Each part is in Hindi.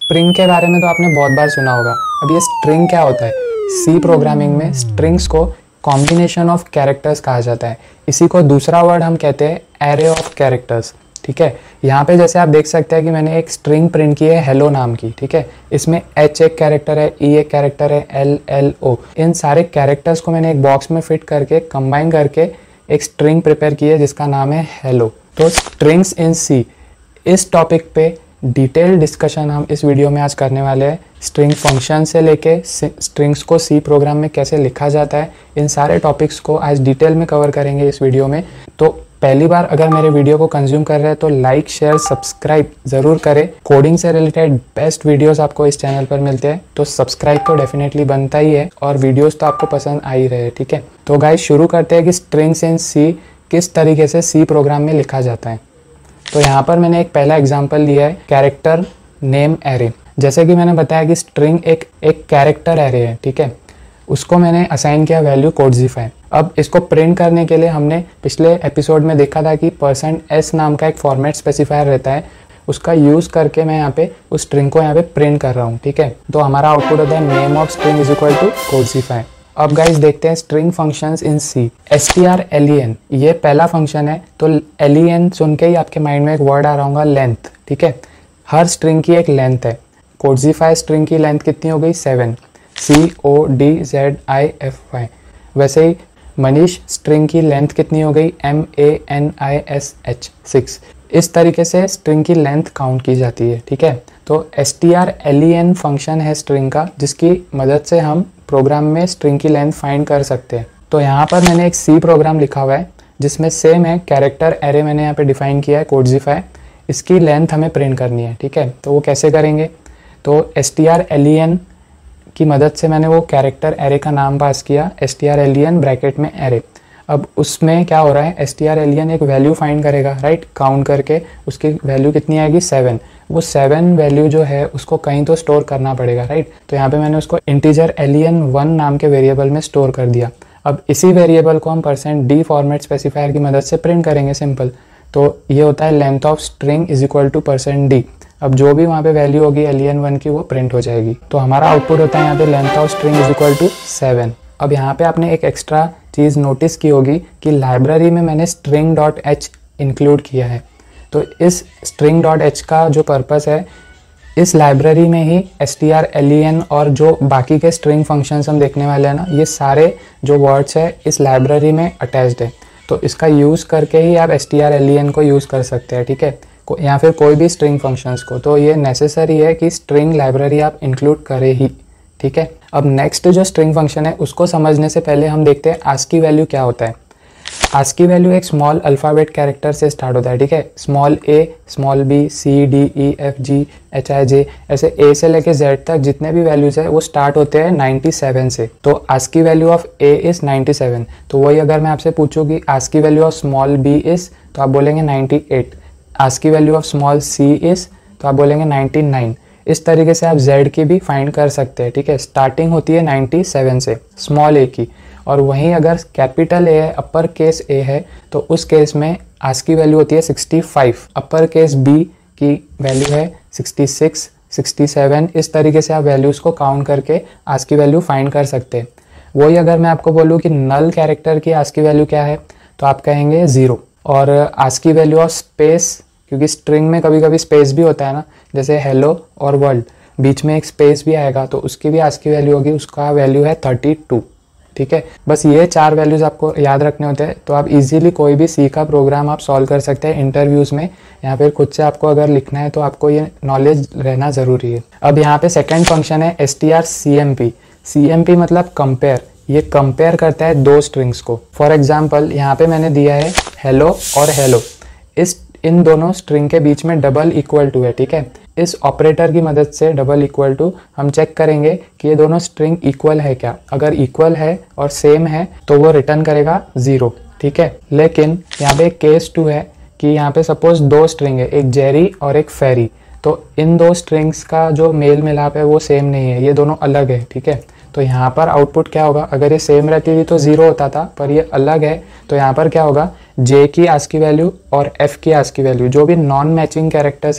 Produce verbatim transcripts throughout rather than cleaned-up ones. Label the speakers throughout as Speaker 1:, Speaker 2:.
Speaker 1: स्ट्रिंग के बारे में तो आपने बहुत बार सुना होगा। अब ये स्ट्रिंग क्या होता है? सी प्रोग्रामिंग में स्ट्रिंग्स को कॉम्बिनेशन ऑफ कैरेक्टर्स कहा जाता है। इसी को दूसरा वर्ड हम कहते हैं एरे ऑफ कैरेक्टर्स। ठीक है, यहाँ पे जैसे आप देख सकते हैं कि मैंने एक स्ट्रिंग प्रिंट की है हेलो नाम की। ठीक है, इसमें एच एक कैरेक्टर है, ई एक कैरेक्टर है, एल एल ओ, इन सारे कैरेक्टर्स को मैंने एक बॉक्स में फिट करके कंबाइन करके एक स्ट्रिंग प्रिपेयर की है जिसका नाम है हेलो। तो स्ट्रिंग्स इन सी, इस टॉपिक पे डिटेल डिस्कशन हम इस वीडियो में आज करने वाले हैं। स्ट्रिंग फंक्शन से लेके स्ट्रिंग्स को सी प्रोग्राम में कैसे लिखा जाता है, इन सारे टॉपिक्स को आज डिटेल में कवर करेंगे इस वीडियो में। तो पहली बार अगर मेरे वीडियो को कंज्यूम कर रहे हैं तो लाइक शेयर सब्सक्राइब ज़रूर करें। कोडिंग से रिलेटेड बेस्ट वीडियोस आपको इस चैनल पर मिलते हैं, तो सब्सक्राइब तो डेफिनेटली बनता ही है और वीडियोस तो आपको पसंद आ ही रहे हैं। ठीक है, तो गाइस शुरू करते हैं कि स्ट्रिंग्स इन सी किस तरीके से सी प्रोग्राम में लिखा जाता है। तो यहाँ पर मैंने एक पहला एग्जाम्पल लिया है, कैरेक्टर नेम एरे। जैसे कि मैंने बताया कि स्ट्रिंग एक एक कैरेक्टर एरे है। ठीक है, उसको मैंने असाइन किया वैल्यू कोडजीफाई। अब इसको प्रिंट करने के लिए हमने पिछले एपिसोड में देखा था कि परसेंट एस नाम का एक फॉर्मेट स्पेसिफायर रहता है, उसका यूज़ करके मैं यहाँ पे उस स्ट्रिंग को यहाँ पे प्रिंट कर रहा हूँ। ठीक है, तो हमारा आउटपुट होता है name of string is equal to Codzify. अब गाइस देखते हैं string functions in C. S T R L E N ये पहला फंक्शन है। तो एल ई एन सुन के ही आपके माइंड में एक वर्ड आ रहा होगा लेंथ। ठीक है, हर स्ट्रिंग की एक लेंथ है। कोडजीफाई स्ट्रिंग की लेंथ कितनी हो गई? Seven. C O D Z I F Y. वैसे ही मनीष स्ट्रिंग की लेंथ कितनी हो गई? M A N I S H, six. इस तरीके से स्ट्रिंग की लेंथ काउंट की जाती है। ठीक है, तो S T R L E N function है स्ट्रिंग का, जिसकी मदद से हम प्रोग्राम में स्ट्रिंग की लेंथ फाइंड कर सकते हैं। तो यहाँ पर मैंने एक सी प्रोग्राम लिखा हुआ है जिसमें सेम है, कैरेक्टर एरे मैंने यहाँ पे डिफाइन किया है कोडजीफाई। इसकी लेंथ हमें प्रिंट करनी है। ठीक है, तो वो कैसे करेंगे? तो S T R L E N की मदद से मैंने वो कैरेक्टर एरे का नाम पास किया, S T R L E N bracket में एरे। अब उसमें क्या हो रहा है, S T R L E N एक वैल्यू फाइंड करेगा, राइट, काउंट करके उसकी वैल्यू कितनी आएगी? सेवन। वो सेवन वैल्यू जो है उसको कहीं तो स्टोर करना पड़ेगा, राइट। तो यहाँ पे मैंने उसको integer L E N one नाम के वेरिएबल में स्टोर कर दिया। अब इसी वेरिएबल को हम परसेंट डी फॉर्मेट स्पेसिफायर की मदद से प्रिंट करेंगे, सिंपल। तो ये होता है length of string is equal to percent D. अब जो भी वहाँ पे वैल्यू होगी एल ई एन वन की वो प्रिंट हो जाएगी। तो हमारा आउटपुट होता है यहाँ पे length of string is equal to seven. अब यहाँ पे आपने एक एक्स्ट्रा चीज़ नोटिस की होगी कि लाइब्रेरी में मैंने स्ट्रिंग डॉट एच इंक्लूड किया है। तो इस स्ट्रिंग डॉट एच का जो पर्पस है, इस लाइब्रेरी में ही S T R L E N और जो बाकी के स्ट्रिंग फंक्शंस हम देखने वाले हैं ना, ये सारे जो वर्ड्स है इस लाइब्रेरी में अटैच्ड है। तो इसका यूज़ करके ही आप S T R L E N को यूज़ कर सकते हैं। ठीक है, या फिर कोई भी स्ट्रिंग फंक्शंस को। तो ये नेसेसरी है कि स्ट्रिंग लाइब्रेरी आप इंक्लूड करें ही। ठीक है, अब नेक्स्ट जो स्ट्रिंग फंक्शन है उसको समझने से पहले हम देखते हैं आस्की वैल्यू क्या होता है। आस्की वैल्यू एक स्मॉल अल्फ़ाबेट कैरेक्टर से स्टार्ट होता है। ठीक है, small A, small B, C D E F G H I J, ऐसे ए से लेके जेड तक जितने भी वैल्यूज है वो स्टार्ट होते हैं नाइन्टी सेवन से। तो ASCII value of A is ninety seven. तो वही अगर मैं आपसे पूछूँ कि ASCII value of small B is, तो आप बोलेंगे ninety eight. ASCII value of small C is, तो आप बोलेंगे नाइन्टी नाइन। इस तरीके से आप जेड की भी फाइंड कर सकते हैं। ठीक है, स्टार्टिंग होती है नाइन्टी सेवन से स्मॉल ए की, और वहीं अगर कैपिटल ए है, अपर केस ए है, तो उस केस में आस्की वैल्यू होती है sixty five. Upper case B की वैल्यू है सिक्सटी सिक्स, सिक्सटी सेवन। इस तरीके से आप वैल्यूज़ को काउंट करके आस्की वैल्यू फाइंड कर सकते हैं। वही अगर मैं आपको बोलूँ कि नल कैरेक्टर की आस्की वैल्यू क्या है, तो आप कहेंगे ज़ीरो। और आस्की वैल्यू ऑफ स्पेस, क्योंकि स्ट्रिंग में कभी कभी स्पेस भी होता है ना, जैसे हेलो और वर्ल्ड, बीच में एक स्पेस भी आएगा, तो उसकी भी आस्की वैल्यू होगी, उसका वैल्यू है थर्टी टू। ठीक है, बस ये चार वैल्यूज़ आपको याद रखने होते हैं, तो आप इजीली कोई भी सी का प्रोग्राम आप सॉल्व कर सकते हैं इंटरव्यूज़ में, या फिर खुद से आपको अगर लिखना है तो आपको ये नॉलेज रहना ज़रूरी है। अब यहाँ पे सेकेंड फंक्शन है S T R C M P. C M P मतलब कंपेयर। ये कंपेयर करता है दो स्ट्रिंग्स को। फॉर एग्जाम्पल यहाँ पे मैंने दिया है हेलो और हेलो, इस इन दोनों स्ट्रिंग के बीच में डबल इक्वल टू है। ठीक है, इस ऑपरेटर की मदद से डबल इक्वल टू हम चेक करेंगे कि ये दोनों स्ट्रिंग इक्वल है क्या। अगर इक्वल है और सेम है तो वो रिटर्न करेगा ज़ीरो। ठीक है, लेकिन यहाँ पे केस टू है कि यहाँ पे सपोज दो स्ट्रिंग है, एक जेरी और एक फेरी। तो इन दो स्ट्रिंग्स का जो मेल मिलाप है वो सेम नहीं है, ये दोनों अलग है। ठीक है, तो यहाँ पर आउटपुट क्या होगा, अगर ये सेम रहती थी तो ज़ीरो होता था, पर ये अलग है तो यहाँ पर क्या होगा, जे की आस्की वैल्यू और एफ की आस्की वैल्यू, जो भी नॉन मैचिंग कैरेक्टर्स है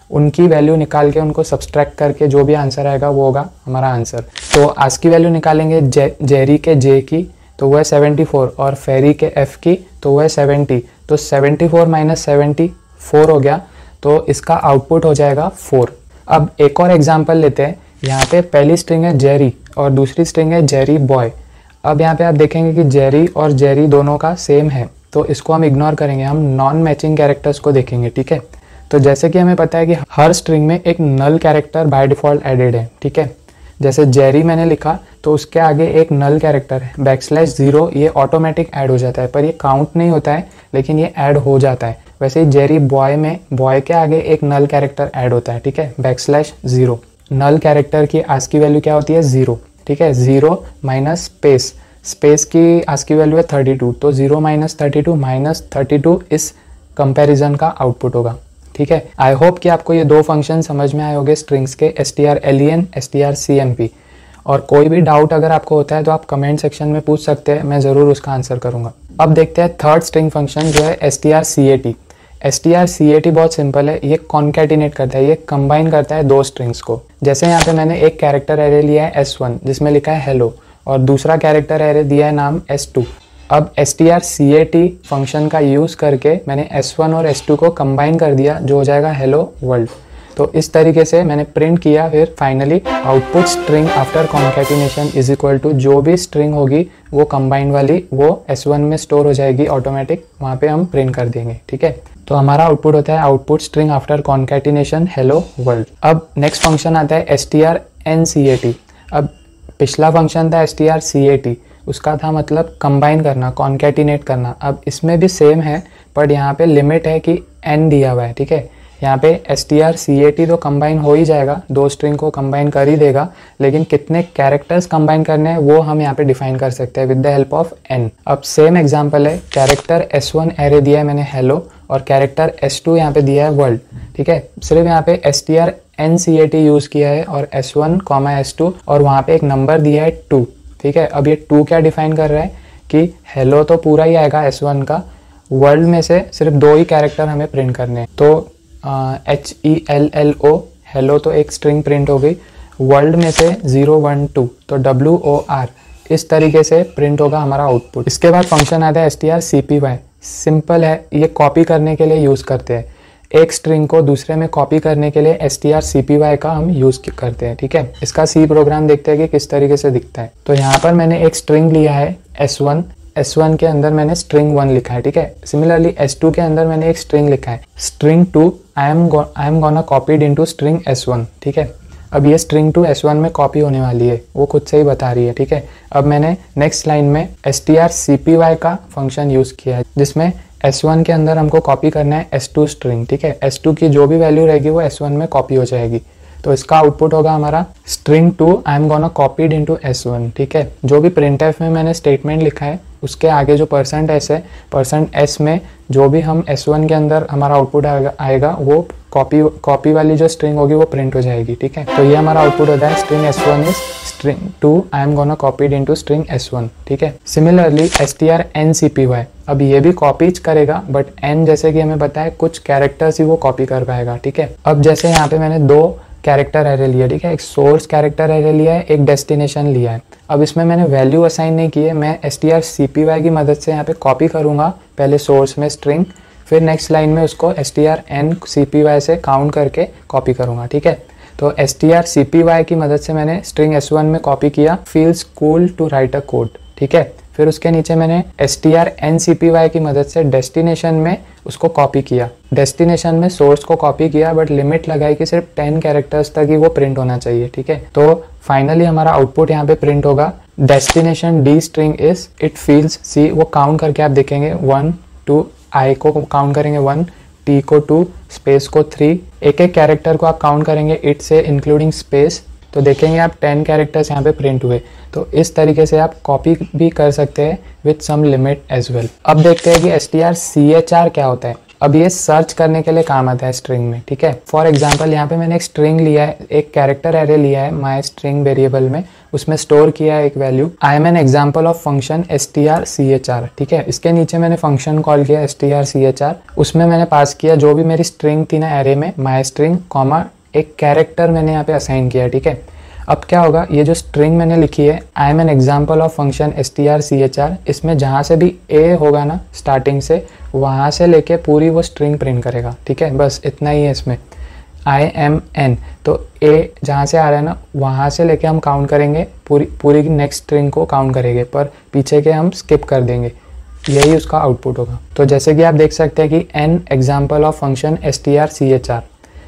Speaker 1: उनकी वैल्यू निकाल के उनको सब्सट्रैक्ट करके जो भी आंसर आएगा वो होगा हमारा आंसर। तो आज की वैल्यू निकालेंगे जे, जेरी के जे की, तो वो है सेवेंटी फोर, और फेरी के एफ की, तो वो है सेवेंटी। तो seventy four minus seventy four हो गया, तो इसका आउटपुट हो जाएगा फोर। अब एक और एग्जांपल लेते हैं। यहाँ पे पहली स्ट्रिंग है जेरी और दूसरी स्ट्रिंग है जेरी बॉय। अब यहाँ पे आप देखेंगे कि जेरी और जेरी दोनों का सेम है, तो इसको हम इग्नोर करेंगे, हम नॉन मैचिंग कैरेक्टर्स को देखेंगे, ठीक है। तो जैसे कि हमें पता है कि हर स्ट्रिंग में एक null character by default added है, ठीक है। जैसे जेरी मैंने लिखा तो उसके आगे एक नल कैरेक्टर है, बैक स्लैश जीरो, ये ऑटोमेटिक ऐड हो जाता है, पर ये काउंट नहीं होता है लेकिन ये ऐड हो जाता है। वैसे ही जेरी बॉय में बॉय के आगे एक नल कैरेक्टर ऐड होता है, ठीक है, back slash zero. Null character की आज की वैल्यू क्या होती है, जीरो, ठीक है। जीरो माइनस स्पेस, स्पेस की आज की वैल्यू है थर्टी टू, तो zero minus thirty two minus thirty two इस कंपेरिजन का आउटपुट होगा, ठीक है। आई होप कि आपको ये दो फंक्शन समझ में आए होंगे स्ट्रिंग्स के, S T R L E N, S T R C M P. और कोई भी डाउट अगर आपको होता है तो आप कमेंट सेक्शन में पूछ सकते हैं, मैं ज़रूर उसका आंसर करूंगा। अब देखते हैं थर्ड स्ट्रिंग फंक्शन जो है S T R C A T. S T R C A T बहुत सिंपल है, ये कॉन्कैटिनेट करता है, ये कंबाइन करता है दो स्ट्रिंग्स को। जैसे यहाँ पे मैंने एक कैरेक्टर एरे लिया है एस वन जिसमें लिखा है हेलो, और दूसरा कैरेक्टर एरे दिया है नाम एस टू। अब S T R C A T function का यूज़ करके मैंने एस वन और एस टू को कंबाइन कर दिया, जो हो जाएगा हेलो वर्ल्ड। तो इस तरीके से मैंने प्रिंट किया, फिर finally output string after concatenation is equal to जो भी स्ट्रिंग होगी वो कंबाइंड वाली वो एस वन में स्टोर हो जाएगी ऑटोमेटिक, वहाँ पे हम प्रिंट कर देंगे, ठीक है। तो हमारा आउटपुट होता है output string after concatenation hello world. अब नेक्स्ट फंक्शन आता है S T R N C A T. अब पिछला फंक्शन था S T R C A T, उसका था मतलब कंबाइन करना, कॉन्कैटिनेट करना। अब इसमें भी सेम है, बट यहाँ पे लिमिट है कि एन दिया हुआ है, ठीक है। यहाँ पे S T R C A T तो कंबाइन हो ही जाएगा, दो स्ट्रिंग को कंबाइन कर ही देगा, लेकिन कितने कैरेक्टर्स कंबाइन करने हैं वो हम यहाँ पे डिफाइन कर सकते हैं with the help of N. अब सेम एग्जांपल है, कैरेक्टर एस वन एरे दिया है मैंने हेलो, और कैरेक्टर एस टू यहाँ पे दिया है वर्ल्ड, ठीक है। सिर्फ यहाँ पे S T R N C A T use किया है और S one comma S two, और वहाँ पे एक नंबर दिया है टू, ठीक है। अब ये टू क्या डिफाइन कर रहा है कि हेलो तो पूरा ही आएगा एस वन का, वर्ल्ड में से सिर्फ दो ही कैरेक्टर हमें प्रिंट करने हैं। तो H E L L O hello तो एक स्ट्रिंग प्रिंट हो गई, वर्ल्ड में से जीरो वन टू तो डब्ल्यू ओ आर, इस तरीके से प्रिंट होगा हमारा आउटपुट। इसके बाद फंक्शन आता है S T R C P Y. Simple है, ये कॉपी करने के लिए यूज़ करते हैं, एक स्ट्रिंग को दूसरे में कॉपी करने के लिए S T R C P Y का हम यूज़ करते हैं, ठीक है। इसका सी प्रोग्राम देखते हैं कि किस तरीके से दिखता है। तो यहाँ पर मैंने एक स्ट्रिंग लिया है एस वन, एस वन के अंदर मैंने स्ट्रिंग वन लिखा है, ठीक है। सिमिलरली एस टू के अंदर मैंने एक स्ट्रिंग लिखा है string two, I am I am gonna copied into string S one, ठीक है। अब ये स्ट्रिंग टू एस वन में कॉपी होने वाली है, वो खुद से ही बता रही है, ठीक है। अब मैंने नेक्स्ट लाइन में S T R C P Y का फंक्शन यूज़ किया है, जिसमें एस वन के अंदर हमको कॉपी करना है एस टू स्ट्रिंग, ठीक है। एस टू की जो भी वैल्यू रहेगी वो एस वन में कॉपी हो जाएगी, तो इसका आउटपुट होगा हमारा string two I am gonna copied into S one, ठीक है। जो भी प्रिंटएफ में मैंने स्टेटमेंट लिखा है उसके आगे जो परसेंट एस है, परसेंट एस में जो भी हम एस वन के अंदर हमारा आउटपुट आएगा, आएगा वो कॉपी कॉपी वाली जो स्ट्रिंग होगी वो प्रिंट हो जाएगी, ठीक है। तो ये हमारा आउटपुट होता है string S one is string two I am gonna copied into string S one, ठीक है। Similarly S T R N C P Y, अब ये भी कॉपी करेगा, बट एन जैसे कि हमें पता है कुछ कैरेक्टर्स ही वो कॉपी कर पाएगा, ठीक है। अब जैसे यहाँ पे मैंने दो कैरेक्टर एरे लिया, ठीक है, एक सोर्स कैरेक्टर एरे लिया है, एक डेस्टिनेशन लिया है। अब इसमें मैंने वैल्यू असाइन नहीं की है, मैं S T R C P Y की मदद से यहाँ पे कॉपी करूँगा पहले सोर्स में स्ट्रिंग, फिर नेक्स्ट लाइन में उसको S T R N C P Y से काउंट करके कॉपी करूँगा, ठीक है। तो S T R C P Y की मदद से मैंने स्ट्रिंग एस वन में कॉपी किया feels cool to write a code, ठीक है। फिर उसके नीचे मैंने S T R N C P Y की मदद से डेस्टिनेशन में उसको कॉपी किया, डेस्टिनेशन में सोर्स को कॉपी किया, बट लिमिट लगाई कि सिर्फ टेन कैरेक्टर्स तक ही वो प्रिंट होना चाहिए, ठीक है। तो फाइनली हमारा आउटपुट यहाँ पे प्रिंट होगा destination D string is it feels C, वो काउंट करके आप देखेंगे वन टू, आई को काउंट करेंगे वन, टी को टू, स्पेस को थ्री, एक एक कैरेक्टर को आप काउंट करेंगे इट से इंक्लूडिंग स्पेस, तो देखेंगे आप टेन कैरेक्टर्स यहाँ पे प्रिंट हुए। तो इस तरीके से आप कॉपी भी कर सकते हैं with some limit as well. अब देखते हैं कि S T R C H R क्या होता है। अब ये सर्च करने के लिए काम आता है स्ट्रिंग में, ठीक है। फॉर एग्जांपल यहाँ पे मैंने एक स्ट्रिंग लिया है, एक कैरेक्टर एरे लिया है माई स्ट्रिंग वेरिएबल में, उसमें स्टोर किया है एक value. I am an example of function S T R C H R, ठीक है। इसके नीचे मैंने फंक्शन कॉल किया S T R C H आर, उसमें मैंने पास किया जो भी मेरी स्ट्रिंग थी ना एरे में, माई स्ट्रिंग कॉमा एक कैरेक्टर मैंने यहाँ पे असाइन किया, ठीक है। अब क्या होगा, ये जो स्ट्रिंग मैंने लिखी है I am an example of function S T R C H R, इसमें जहाँ से भी ए होगा ना स्टार्टिंग से, वहाँ से लेके पूरी वो स्ट्रिंग प्रिंट करेगा, ठीक है। बस इतना ही है इसमें, आई एम एन, तो ए जहाँ से आ रहा है ना वहाँ से लेके हम काउंट करेंगे, पूरी पूरी नेक्स्ट स्ट्रिंग को काउंट करेंगे, पर पीछे के हम स्किप कर देंगे, यही उसका आउटपुट होगा। तो जैसे कि आप देख सकते हैं कि an example of function S T R C H R,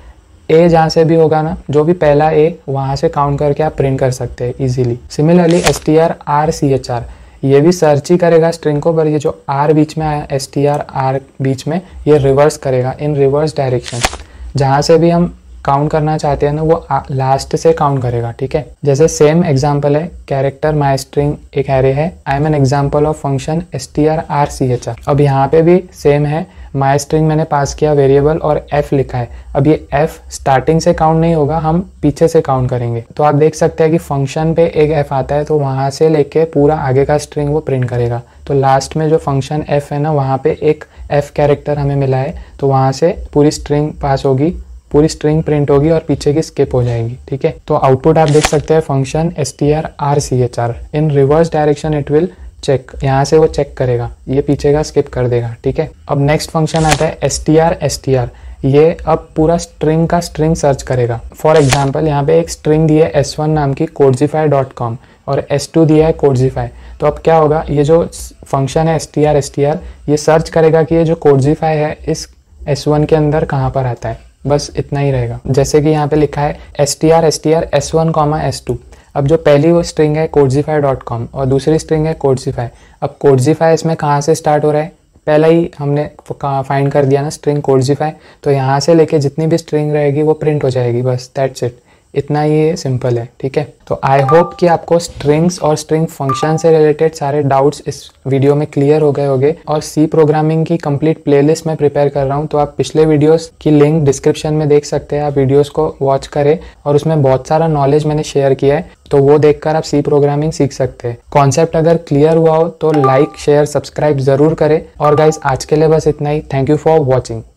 Speaker 1: ए जहाँ से भी होगा ना, जो भी पहला ए वहाँ से काउंट करके आप प्रिंट कर सकते हैं easily. Similarly S T R R C H R, ये भी सर्च ही करेगा स्ट्रिंग को, पर ये जो आर बीच में आया एस टी आर आर बीच में, ये रिवर्स करेगा इन रिवर्स डायरेक्शन। जहाँ से भी हम काउंट करना चाहते हैं ना वो लास्ट से काउंट करेगा, ठीक है। जैसे सेम एग्जांपल है, कैरेक्टर माई स्ट्रिंग एक एरे है, I am an example of function S T R R C H R. अब यहाँ पे भी सेम है, माई स्ट्रिंग मैंने पास किया वेरिएबल और एफ लिखा है। अब ये एफ स्टार्टिंग से काउंट नहीं होगा, हम पीछे से काउंट करेंगे। तो आप देख सकते हैं कि फंक्शन पे एक एफ आता है, तो वहाँ से लेके पूरा आगे का स्ट्रिंग वो प्रिंट करेगा। तो लास्ट में जो फंक्शन एफ है ना, वहाँ पे एक एफ कैरेक्टर हमें मिला है, तो वहाँ से पूरी स्ट्रिंग पास होगी, पूरी स्ट्रिंग प्रिंट होगी और पीछे की स्किप हो जाएगी, ठीक है। तो आउटपुट आप देख सकते हैं function S T R R C H R in reverse direction it will check, यहाँ से वो चेक करेगा, ये पीछे का स्किप कर देगा, ठीक है। अब नेक्स्ट फंक्शन आता है S T R S T R, ये अब पूरा स्ट्रिंग का स्ट्रिंग सर्च करेगा। फॉर एग्जाम्पल यहाँ पे एक स्ट्रिंग दी है एस वन नाम की कोडजीफाई डॉट कॉम और एस टू दिया है कोडजीफाई। तो अब क्या होगा, ये जो फंक्शन है S T R S T R, ये सर्च करेगा कि ये जो कोडजीफाई है इस एस वन के अंदर कहाँ पर आता है, बस इतना ही रहेगा। जैसे कि यहाँ पे लिखा है S T R S T R S one comma S two. अब जो पहली वो स्ट्रिंग है कोडजीफाई डॉट कॉम और दूसरी स्ट्रिंग है कोडजीफाई। अब कोडजीफाई इसमें कहाँ से स्टार्ट हो रहा है, पहला ही हमने फाइंड कर दिया ना स्ट्रिंग कोडजीफाई, तो यहाँ से लेके जितनी भी स्ट्रिंग रहेगी वो प्रिंट हो जाएगी, बस दैट्स इट, इतना ही सिंपल है, ठीक है। तो आई होप कि आपको स्ट्रिंग्स और स्ट्रिंग फंक्शन से रिलेटेड सारे डाउट्स इस वीडियो में क्लियर हो गए होंगे। और सी प्रोग्रामिंग की कंप्लीट प्लेलिस्ट मैं प्रिपेयर कर रहा हूँ, तो आप पिछले वीडियोस की लिंक डिस्क्रिप्शन में देख सकते हैं, आप वीडियोस को वॉच करें और उसमें बहुत सारा नॉलेज मैंने शेयर किया है, तो वो देखकर आप सी प्रोग्रामिंग सीख सकते हैं। कॉन्सेप्ट अगर क्लियर हुआ हो तो लाइक शेयर सब्सक्राइब जरूर करें। और गाइस आज के लिए बस इतना ही, थैंक यू फॉर वॉचिंग।